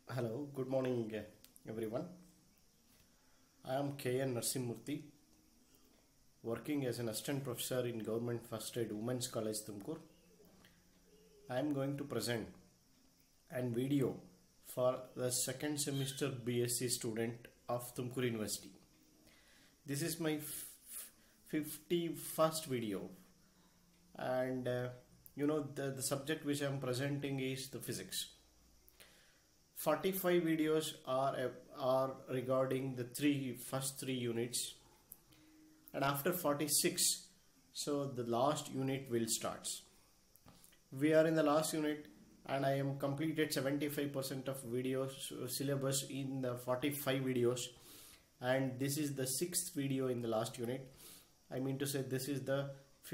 Hello, good morning everyone. I am K.N. Narsimurthy, working as an assistant professor in Government First Aid Women's College, Tumkur. I am going to present a video for the second semester BSc student of Tumkur University. This is my 51st video, and the subject which I am presenting is the physics. 45 videos are regarding the first three units, and after 46, so the last unit will start. We are in the last unit, and I am completed 75% of videos syllabus in the 45 videos, and this is the sixth video in the last unit. I mean to say this is the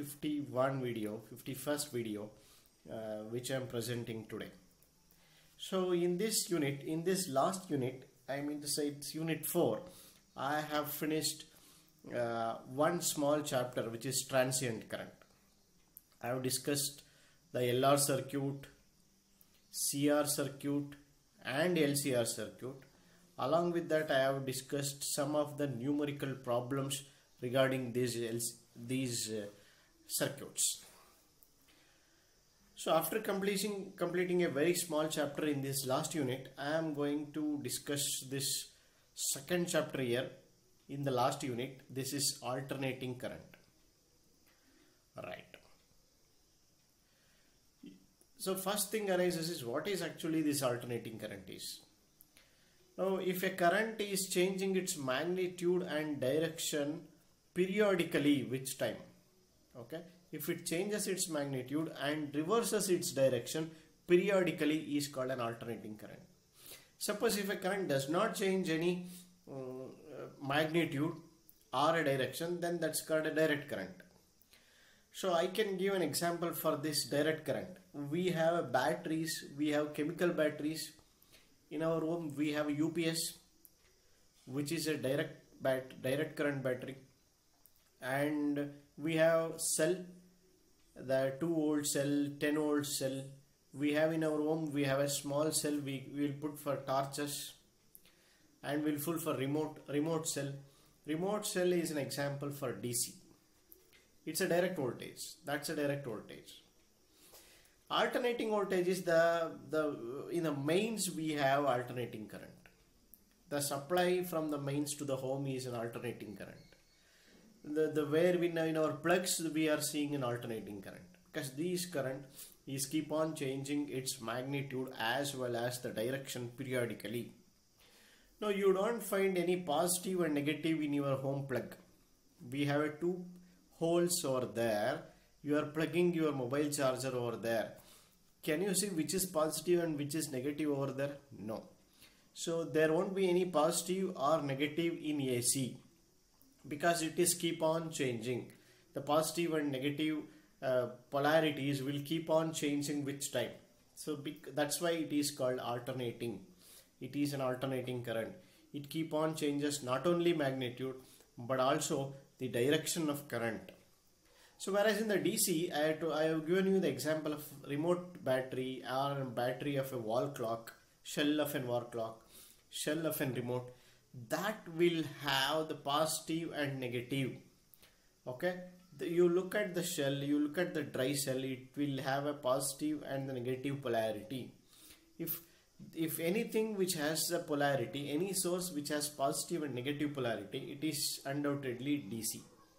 51st video which I am presenting today. So in this unit, in this last unit, I mean to say it's unit 4, I have finished one small chapter which is transient current. I have discussed the LR circuit, CR circuit and LCR circuit. Along with that, I have discussed some of the numerical problems regarding these circuits. So after completing a very small chapter in this last unit, I am going to discuss this second chapter here in the last unit. This is alternating current. Right. So first thing arises is what is actually this alternating current is. Now if a current is changing its magnitude and direction periodically, which time? Okay. If it changes its magnitude and reverses its direction periodically is called an alternating current. Suppose if a current does not change any magnitude or a direction, then that's called a direct current. So I can give an example for this direct current. We have batteries, we have chemical batteries. In our home we have a UPS, which is a direct current battery, and we have cell, the 2 volt cell, 10 volt cell. We have in our home, we have a small cell we will put for torches, and we'll full for remote cell. Remote cell is an example for DC. It's a direct voltage. That's a direct voltage. Alternating voltage is in the mains we have alternating current. The supply from the mains to the home is an alternating current. Where we in our plugs we are seeing an alternating current, because this current is keep on changing its magnitude as well as the direction periodically. Now you don't find any positive and negative in your home plug. We have 2 holes over there. You are plugging your mobile charger over there. Can you see which is positive and which is negative over there? No. So there won't be any positive or negative in AC, because it is keep on changing. The positive and negative polarities will keep on changing with time. So that's why it is called alternating. It is an alternating current. It keep on changes not only magnitude but also the direction of current. So whereas in the DC, I have given you the example of remote battery or battery of a wall clock, shell of a wall clock, shell of a remote. That will have the positive and negative. Okay, you look at the shell, you look at the dry cell, it will have a positive and the negative polarity. If anything which has a polarity, any source which has positive and negative polarity, it is undoubtedly DC.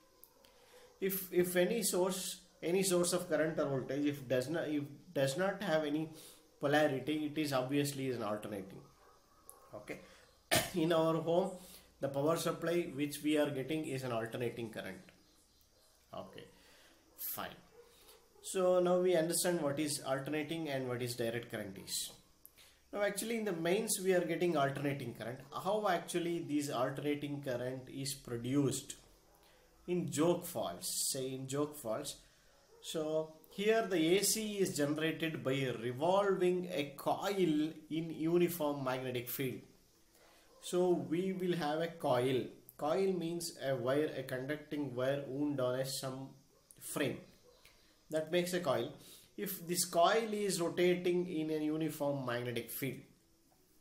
If any source of current or voltage, if does not have any polarity, it is obviously an alternating. Okay. In our home, the power supply which we are getting is an alternating current. Okay, fine. So now we understand what is alternating and what is direct current is. Now actually in the mains we are getting alternating current. How actually this alternating current is produced? In joke faults, say in joke faults. So here the AC is generated by revolving a coil in uniform magnetic field. So we will have a coil. Coil means a wire, a conducting wire wound on some frame. That makes a coil. If this coil is rotating in a uniform magnetic field,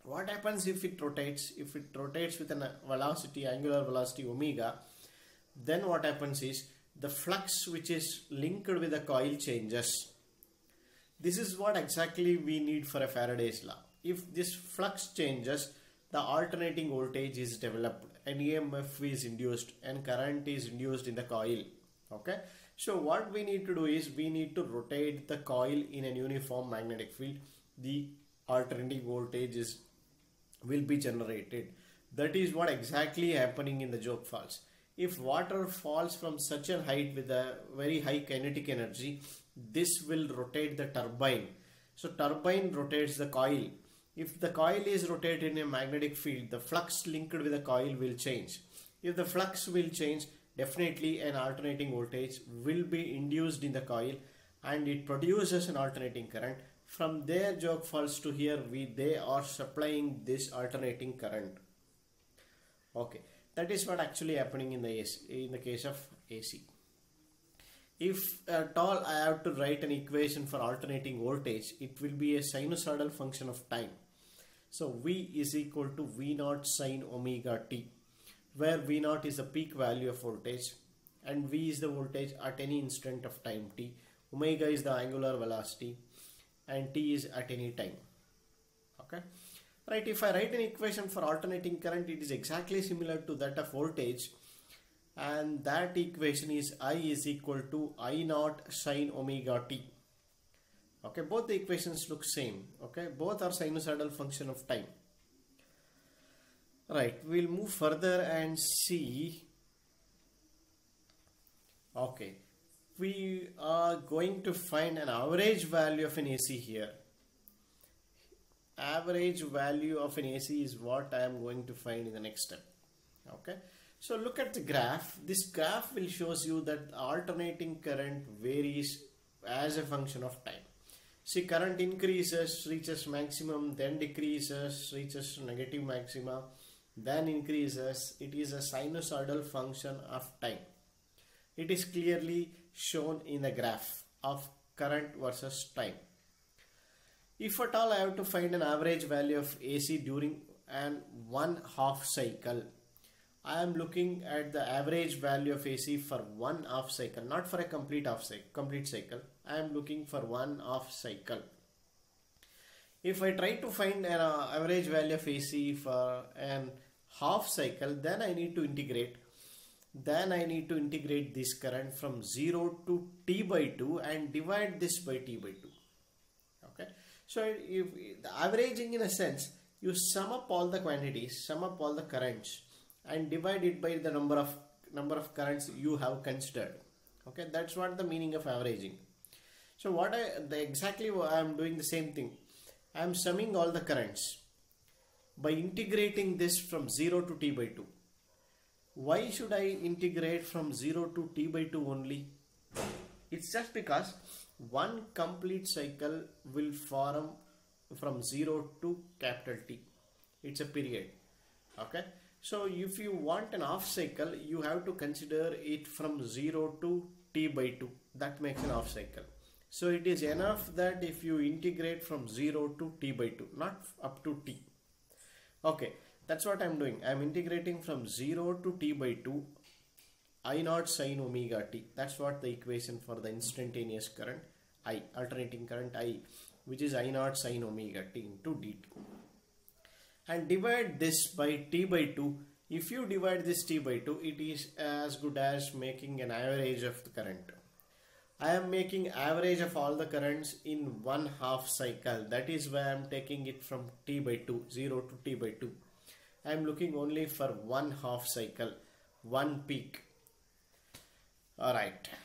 What happens if it rotates? If it rotates with an velocity, angular velocity omega, then what happens is the flux which is linked with the coil changes. This is what exactly we need for a Faraday's law. If this flux changes, the alternating voltage is developed, an EMF is induced and current is induced in the coil. Okay, so what we need to do is we need to rotate the coil in a uniform magnetic field. The alternating voltage will be generated. That is what exactly happening in the Jogue Falls. If water falls from such a height with a very high kinetic energy, this will rotate the turbine. So turbine rotates the coil. If the coil is rotated in a magnetic field, the flux linked with the coil will change. If the flux will change, definitely an alternating voltage will be induced in the coil and it produces an alternating current. From there Jogue Falls to here, they are supplying this alternating current. Okay, that is what actually happening in the case of AC. If at all I have to write an equation for alternating voltage, it will be a sinusoidal function of time. So V is equal to V naught sine omega t, where V naught is the peak value of voltage and V is the voltage at any instant of time t. Omega is the angular velocity and t is at any time. Okay, right. If I write an equation for alternating current, it is exactly similar to that of voltage, and that equation is I is equal to I naught sine omega t. Okay, both the equations look same. Okay, both are sinusoidal function of time. Right, we'll move further and see. Okay, we are going to find an average value of an AC here. Average value of an AC is what I am going to find in the next step. Okay, so look at the graph. This graph will shows you that alternating current varies as a function of time. See, current increases, reaches maximum, then decreases, reaches negative maxima, then increases. It is a sinusoidal function of time. It is clearly shown in the graph of current versus time. If at all I have to find an average value of AC during an 1/2 cycle, I am looking at the average value of AC for 1/2 cycle, not for a complete cycle. I am looking for 1/2 cycle. If I try to find an average value of AC for an half cycle, then I need to integrate. Then I need to integrate this current from 0 to T by 2 and divide this by T by 2. Okay. So if the averaging, in a sense, you sum up all the quantities, sum up all the currents and divide it by the number of currents you have considered. Okay, that's what the meaning of averaging. So exactly I am doing the same thing. I am summing all the currents by integrating this from 0 to T by 2. Why should I integrate from 0 to T by 2 only? It's just because one complete cycle will form from 0 to capital T. It's a period. Okay. So if you want an half cycle, you have to consider it from 0 to T by 2. That makes an half cycle. So it is enough that if you integrate from 0 to T by 2, not up to T. Okay, that's what I'm doing. I'm integrating from 0 to T by 2, I naught sine omega t. That's what the equation for the instantaneous current I, alternating current I, which is I naught sine omega t into dt. And divide this by T by 2. If you divide this T by 2, it is as good as making an average of the current. I am making average of all the currents in 1/2 cycle. That is why I am taking it from T by 2, 0 to T by 2. I am looking only for 1/2 cycle, one peak. Alright.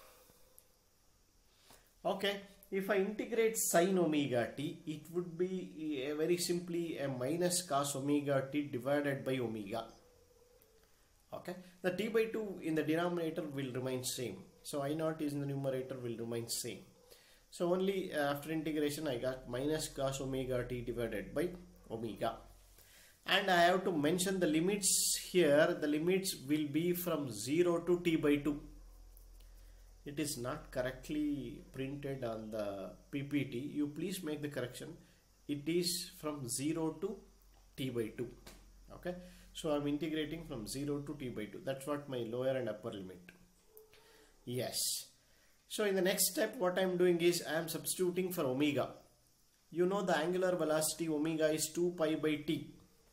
Okay. If I integrate sine omega t, it would be very simply a minus cos omega t divided by omega. Okay. The T by 2 in the denominator will remain same. So I naught is in the numerator will remain same. So only after integration I got minus cos omega t divided by omega. And I have to mention the limits here. The limits will be from 0 to T by 2. It is not correctly printed on the PPT. You please make the correction. It is from 0 to t by 2. Okay, so I'm integrating from 0 to t by 2. That's what my lower and upper limit. Yes. So in the next step, what I'm doing is I'm substituting for omega. You know the angular velocity omega is 2 pi by t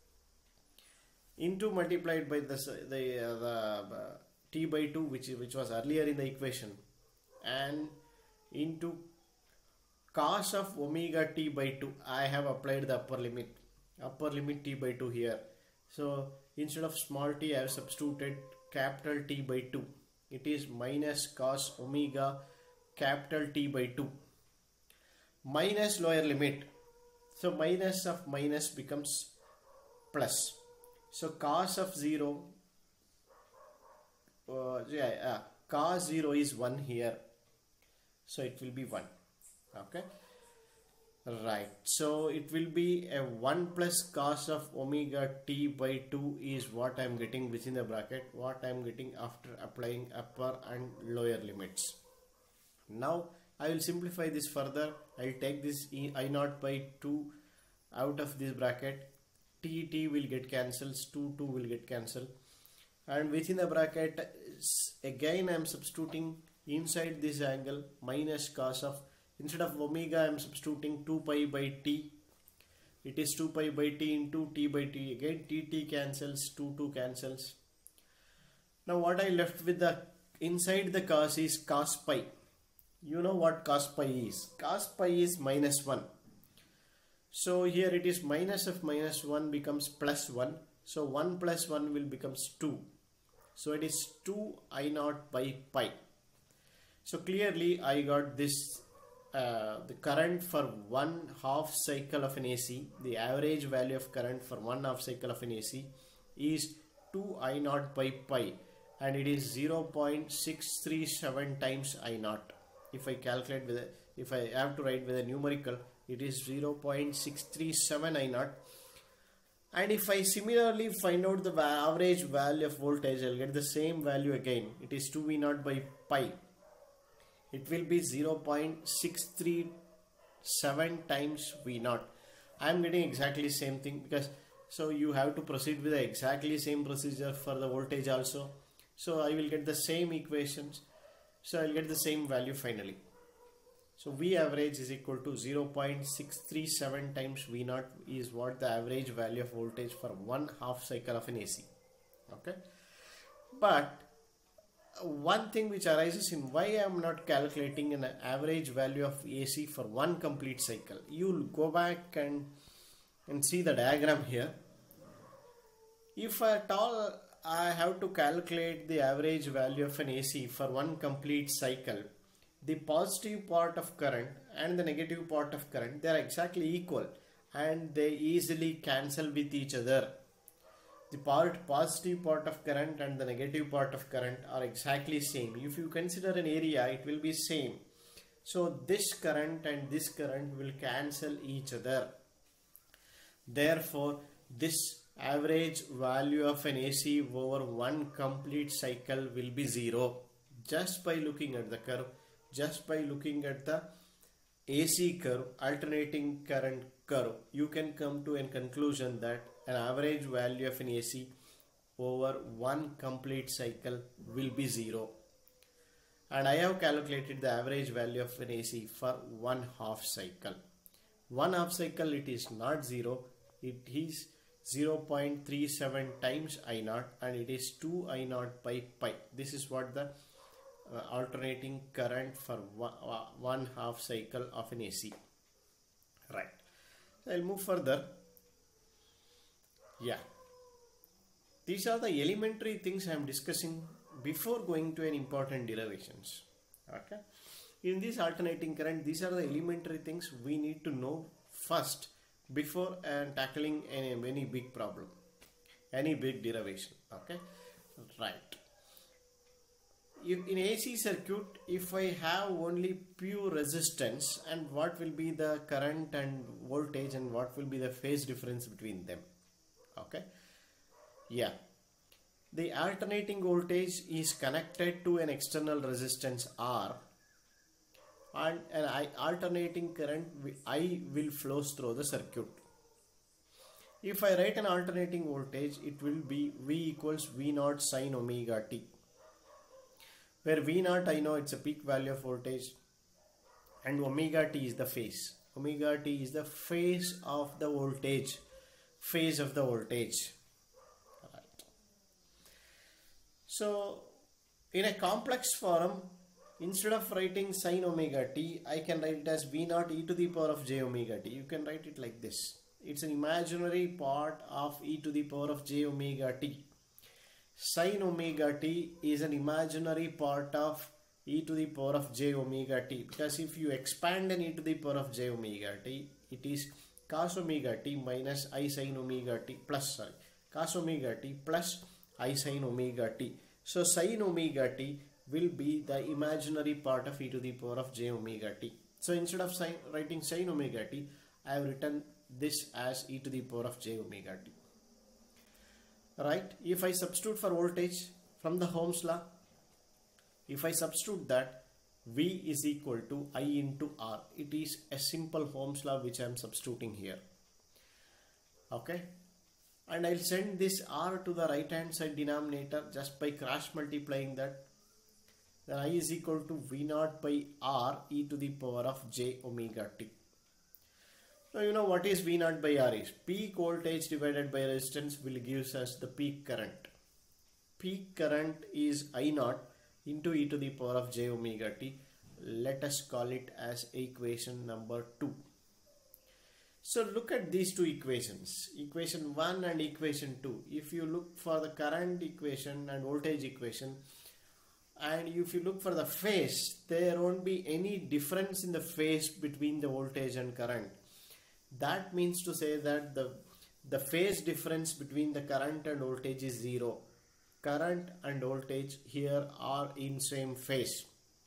into multiplied by the t by 2 which was earlier in the equation, and into cos of omega t by 2. I have applied the upper limit t by 2 here. So instead of small t, I have substituted capital T by 2. It is minus cos omega capital T by 2 minus lower limit. So minus of minus becomes plus. So cos of 0, cos 0 is 1 here. So it will be 1. Okay. Right. So it will be a 1 plus cos of omega t by 2 is what I am getting within the bracket. What I am getting after applying upper and lower limits. Now I will simplify this further. I will take this I naught by 2 out of this bracket. T will get cancelled. 2 will get cancelled. And within the bracket again I am substituting inside this angle minus cos of, instead of omega I am substituting 2 pi by t. It is 2 pi by t into t by t. Again t cancels, 2 cancels. Now what I left with the inside the cos is cos pi. You know what cos pi is. Cos pi is minus 1. So here it is minus of minus 1 becomes plus 1. So 1 plus 1 will becomes 2. So it is 2 I naught by pi. So clearly I got this the current for 1/2 cycle of an AC. The average value of current for 1/2 cycle of an AC is 2 I naught by pi, and it is 0.637 times I naught. If I calculate with if I have to write with a numerical, it is 0.637 I naught. And if I similarly find out the average value of voltage, I'll get the same value again. It is 2 V naught by pi. It will be 0.637 times V naught. I am getting exactly same thing, because so you have to proceed with the exactly same procedure for the voltage also. So I will get the same equations. So I will get the same value finally. So V average is equal to 0.637 times V naught is what the average value of voltage for 1/2 cycle of an AC. Okay. But one thing which arises in why I am not calculating an average value of AC for one complete cycle. You'll go back and see the diagram here. If at all I have to calculate the average value of an AC for one complete cycle, the positive part of current and the negative part of current, they are exactly equal and they easily cancel with each other. The positive part of current and the negative part of current are exactly same. If you consider an area, it will be same. So this current and this current will cancel each other. Therefore, this average value of an AC over one complete cycle will be 0. Just by looking at the curve, just by looking at the AC curve, alternating current curve, you can come to a conclusion that an average value of an AC over one complete cycle will be 0. And I have calculated the average value of an AC for 1/2 cycle. 1/2 cycle, it is not 0, it is 0.37 times I naught, and it is 2 I naught by pi. This is what the alternating current for 1/2 cycle of an AC. Right. So I'll move further. Yeah. These are the elementary things I am discussing before going to an important derivations. Okay. In this alternating current, these are the elementary things we need to know first before tackling any big problem, any big derivation. Okay. Right. In AC circuit, if I have only pure resistance, and what will be the current and voltage and what will be the phase difference between them? Okay. Yeah. The alternating voltage is connected to an external resistance R, and an alternating current I will flows through the circuit. If I write an alternating voltage, it will be V equals V naught sine omega t, where V naught I know it's a peak value of voltage and omega t is the phase. Omega t is the phase of the voltage. Phase of the voltage. Right. So in a complex form, instead of writing sine omega t, I can write it as V naught e to the power of j omega t. You can write it like this. It's an imaginary part of e to the power of j omega t. Sine omega t is an imaginary part of e to the power of j omega t, because if you expand an e to the power of j omega t, it is cos omega t minus I sine omega t plus, cos omega t plus I sine omega t. So sine omega t will be the imaginary part of e to the power of j omega t. So instead of writing sine omega t, I have written this as e to the power of j omega t. Right? If I substitute for voltage from the Ohm's law, if I substitute that, V is equal to I into R. It is a simple Ohm's law which I am substituting here. Okay? And I'll send this R to the right hand side denominator just by cross multiplying that. Then I is equal to V naught by R e to the power of j omega t. Now you know what is V naught by R is. Peak voltage divided by resistance will give us the peak current. Peak current is I naught into e to the power of j omega t. Let us call it as equation number 2. So look at these two equations, equation 1 and equation 2. If you look for the current equation and voltage equation, and if you look for the phase, there won't be any difference in the phase between the voltage and current. That means to say that the phase difference between the current and voltage is 0. Current and voltage here are in same phase.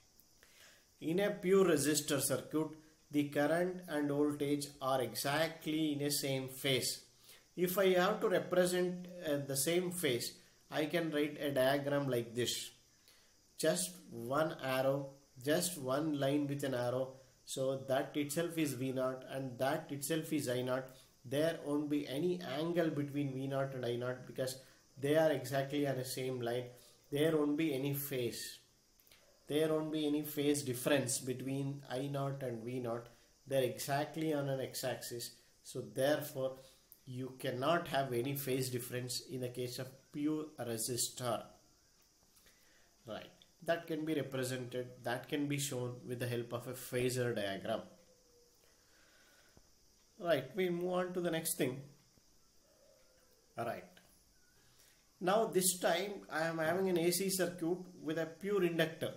In a pure resistor circuit, the current and voltage are exactly in a same phase. If I have to represent the same phase, I can write a diagram like this. Just one arrow, just one line with an arrow. So that itself is V naught and that itself is I naught. There won't be any angle between V naught and I naught because they are exactly on the same line. There won't be any phase. There won't be any phase difference between I naught and V naught. They're exactly on an x-axis. So therefore, you cannot have any phase difference in the case of pure resistor. Right. That can be represented, that can be shown with the help of a phasor diagram. Right, we move on to the next thing. Alright. Now this time I am having an AC circuit with a pure inductor.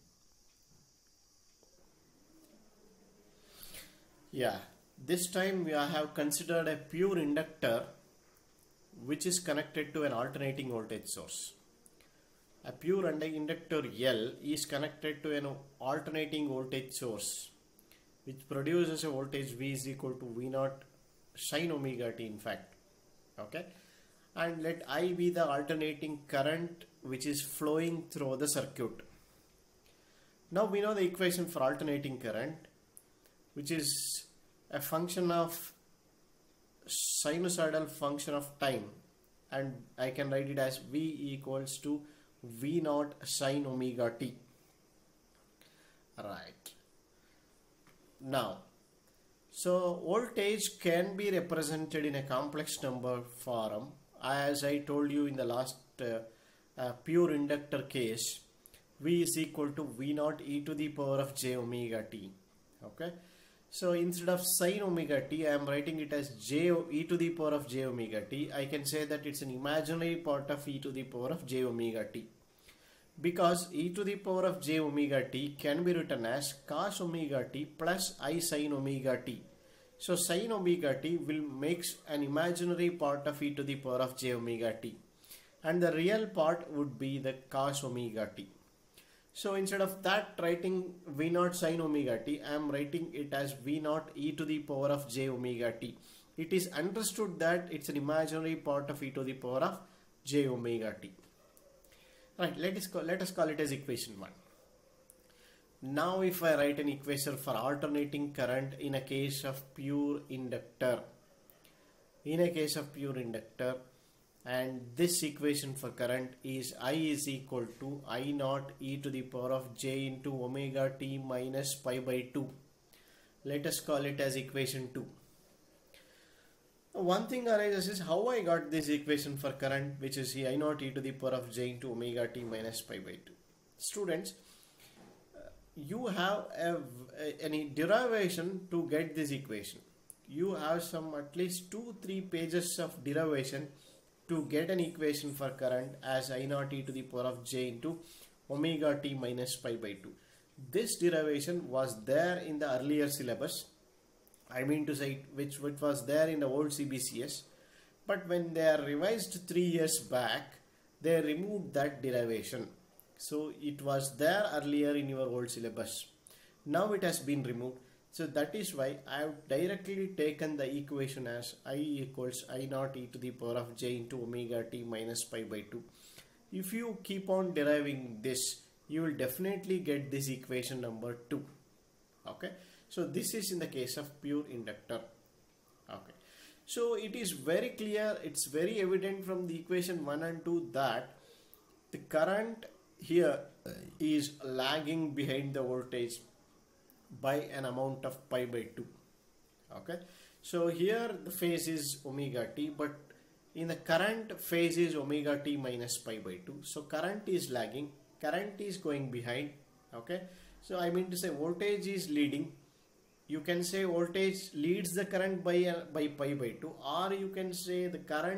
Yeah, this time we have considered a pure inductor which is connected to an alternating voltage source. A pure inductor L is connected to an alternating voltage source which produces a voltage V is equal to V naught sine omega t in fact. Okay, and let I be the alternating current which is flowing through the circuit. Now we know the equation for alternating current, which is a function of sinusoidal function of time, and I can write it as V equals to V naught sine omega t. Right. Now, so voltage can be represented in a complex number form. As I told you in the last pure inductor case, V is equal to V naught e to the power of j omega t. Okay. So instead of sine omega t, I am writing it as e to the power of j omega t. I can say that it's an imaginary part of e to the power of j omega t. Because e to the power of j omega t can be written as cos omega t plus I sine omega t. So sine omega t will make an imaginary part of e to the power of j omega t. And the real part would be the cos omega t. So instead of that writing V naught sine omega t, I am writing it as V naught e to the power of j omega t. It is understood that it's an imaginary part of e to the power of j omega t. Right, let us call it as equation 1. Now if I write an equation for alternating current in a case of pure inductor, in a case of pure inductor, and this equation for current is I is equal to I naught e to the power of j into omega t minus pi by 2. Let us call it as equation 2. One thing arises is how I got this equation for current, which is I naught e to the power of j into omega t minus pi by 2. Students, you have any derivation to get this equation. You have some at least 2-3 pages of derivation to get an equation for current as I naught e to the power of j into omega t minus pi by 2. This derivation was there in the earlier syllabus. I mean to say which was there in the old CBCS, but when they are revised 3 years back, they removed that derivation. So it was there earlier in your old syllabus. Now it has been removed. So that is why I have directly taken the equation as I equals I naught e to the power of j into omega t minus pi by 2. If you keep on deriving this, you will definitely get this equation number 2. Okay. So this is in the case of pure inductor. Okay. So it is very clear, it's very evident from the equation 1 and 2 that the current here is lagging behind the voltage by an amount of pi by 2. Okay. So here the phase is omega t, but in the current phase is omega t minus pi by 2. So current is lagging, current is going behind. Okay. So I mean to say voltage is leading. You can say voltage leads the current by pi by 2, or you can say the current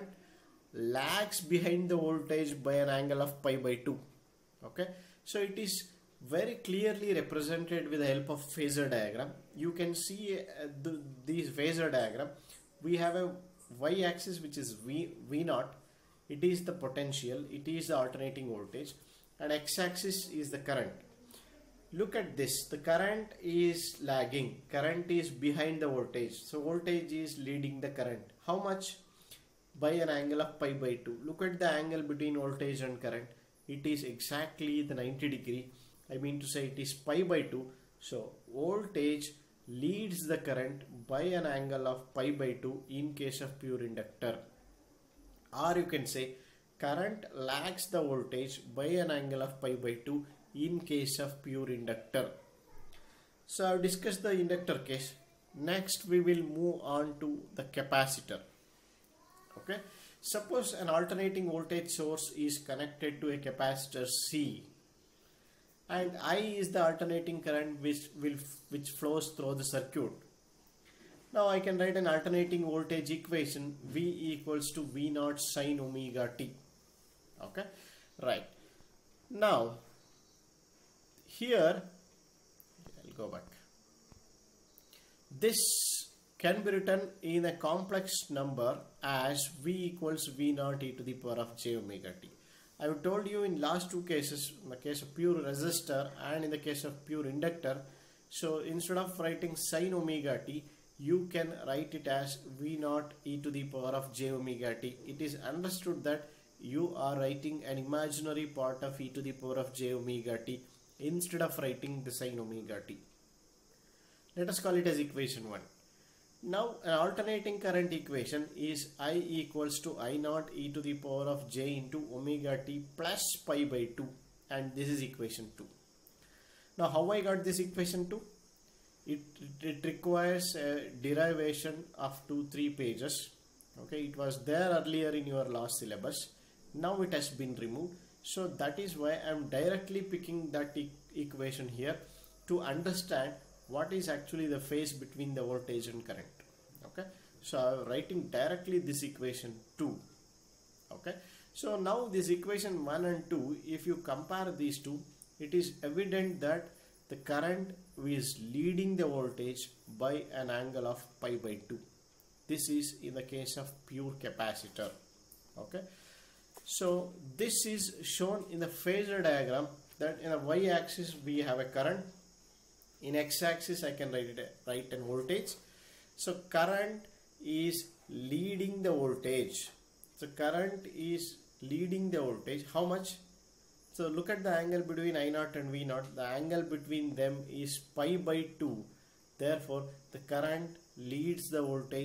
lags behind the voltage by an angle of pi by 2. Okay. So it is very clearly represented with the help of phasor diagram. You can see this phasor diagram. We have a y-axis which is V naught. It is the potential. It is the alternating voltage, and x-axis is the current. Look at this, the current is lagging, current is behind the voltage, so voltage is leading the current. How much? By an angle of pi by 2. Look at the angle between voltage and current, it is exactly the 90 degree. I mean to say it is pi by 2, so voltage leads the current by an angle of pi by 2 in case of pure inductor. Or you can say current lags the voltage by an angle of pi by 2 in case of pure inductor. So I have discussed the inductor case. Next we will move on to the capacitor. Okay. Suppose an alternating voltage source is connected to a capacitor C, and I is the alternating current which flows through the circuit. Now I can write an alternating voltage equation, V equals to V naught sine omega t. Okay. Right. Now here, I'll go back. This can be written in a complex number as V equals V naught e to the power of j omega t. I have told you in last two cases, in the case of pure resistor and in the case of pure inductor, so instead of writing sine omega t, you can write it as V naught e to the power of j omega t. It is understood that you are writing an imaginary part of e to the power of j omega t instead of writing the sine omega t. Let us call it as equation 1. Now an alternating current equation is I equals to I naught e to the power of j into omega t plus pi by 2, and this is equation 2. Now how I got this equation 2? It requires a derivation of 2-3 pages. Okay, it was there earlier in your last syllabus. Now it has been removed. So that is why I am directly picking that equation here to understand what is actually the phase between the voltage and current. Okay, so I am writing directly this equation 2. Okay, so now this equation 1 and 2, if you compare these two, it is evident that the current is leading the voltage by an angle of pi by 2. This is in the case of pure capacitor. Okay. So this is shown in the phasor diagram, that in a y-axis we have a current, in x-axis I can write an voltage. So current is leading the voltage. So current is leading the voltage. How much? So look at the angle between I naught and V naught. The angle between them is pi by 2. Therefore the current leads the voltage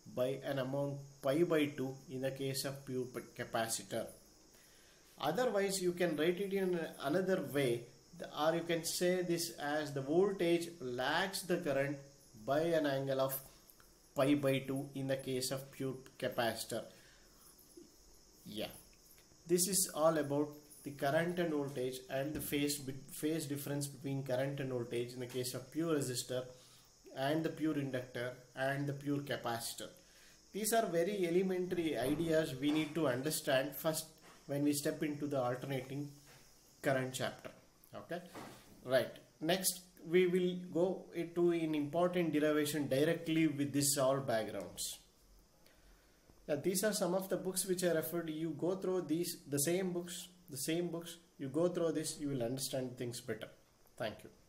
by an amount pi by 2 in the case of pure capacitor. Otherwise, you can write it in another way, or you can say this as the voltage lags the current by an angle of pi by 2 in the case of pure capacitor. Yeah, this is all about the current and voltage and the phase difference between current and voltage in the case of pure resistor and the pure inductor and the pure capacitor. These are very elementary ideas we need to understand first when we step into the alternating current chapter. Okay, right. Next we will go into an important derivation directly with this all backgrounds. These are some of the books which I referred. You go through the same books, you go through this, you will understand things better. Thank you.